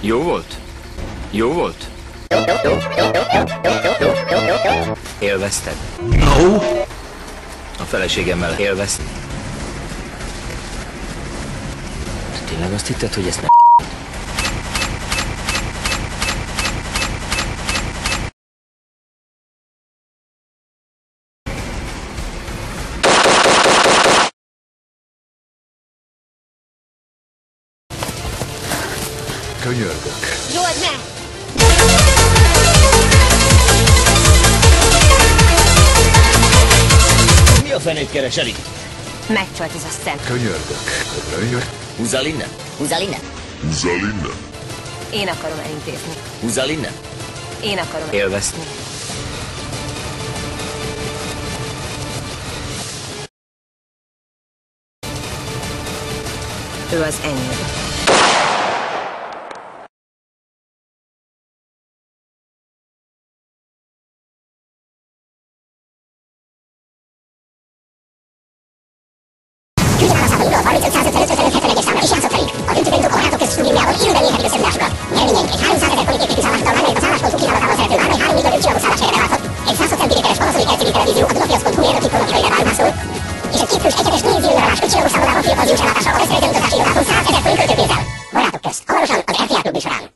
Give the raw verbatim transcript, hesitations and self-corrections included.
Jó volt? Jó volt? Élvezted? No! A feleségemmel élvezted? Tényleg azt hitted, hogy ezt nem... Könyörgök. Zsolt, ne! Mi a fenét keresel itt? Megcsalt ez a szem. Könyörgök. Könyörgök. Húzzál innen? Húzzál innen? Húzzál innen? Én akarom elintézni. Húzzál innen? Én akarom Élvezni. Ő az enyém.